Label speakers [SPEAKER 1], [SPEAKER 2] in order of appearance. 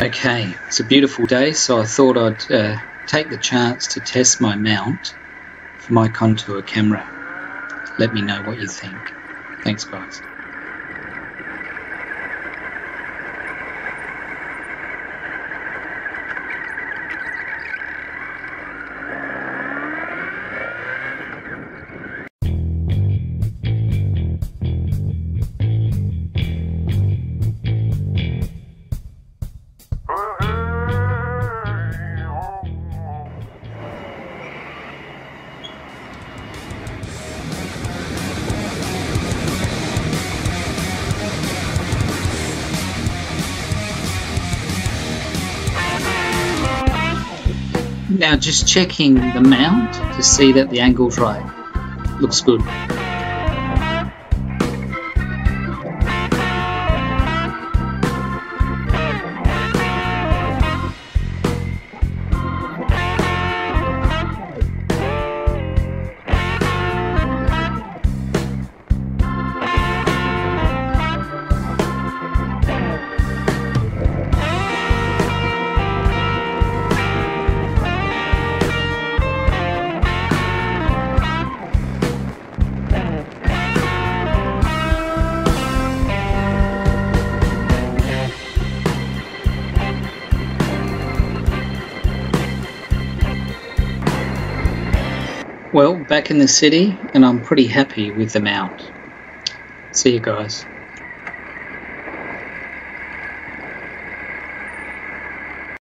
[SPEAKER 1] Okay, it's a beautiful day, so I thought I'd take the chance to test my mount for my contour camera. Let me know what you think. Thanks, guys. Now just checking the mount to see that the angle's right. Looks good. Well, back in the city, and I'm pretty happy with the mount. See you guys.